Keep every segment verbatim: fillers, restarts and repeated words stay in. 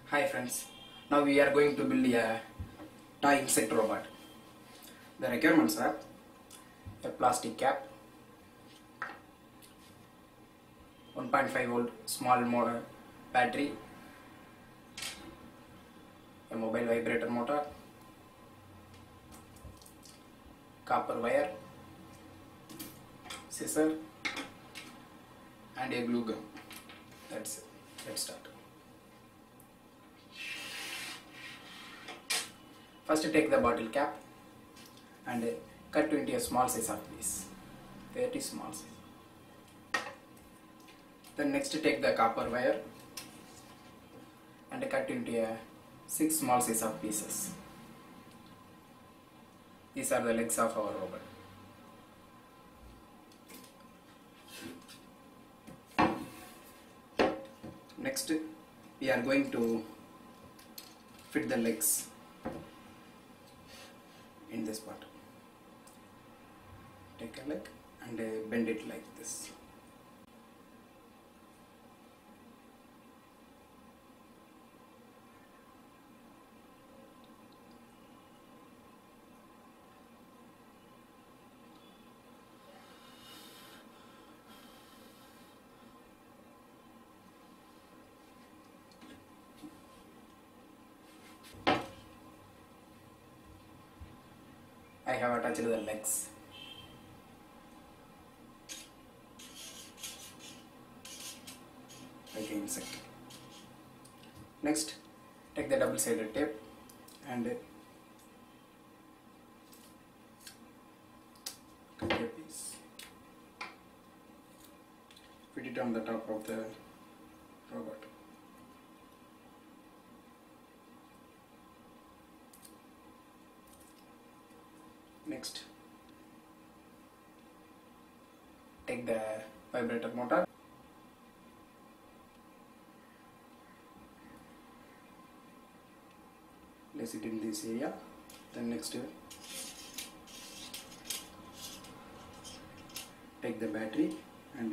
Hi friends, now we are going to build a toy insect robot. The requirements are a plastic cap, one point five volt small motor battery, a mobile vibrator motor, copper wire, scissor and a glue gun. That's it. Let's start. First take the bottle cap and cut into a small size of piece, very small size. Then next take the copper wire and cut into a six small size of pieces. These are the legs of our robot. Next we are going to fit the legs in this part. Take a leg and uh, bend it like this. I have attached the legs. Like an insect. Next, take the double-sided tape and cut a piece. Fit it on the top of the robot. Next, take the vibrator motor. Place it in this area. Then next, take the battery and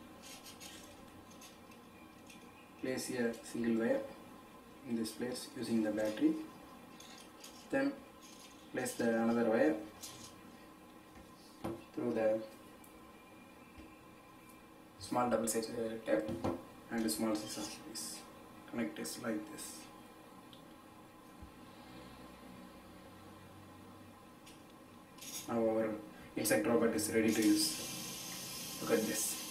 place a single wire in this place using the battery. Then place the another wire through the small double sided tape and a small scissors piece. Connect this like this. Now our insect robot is ready to use. Look at this.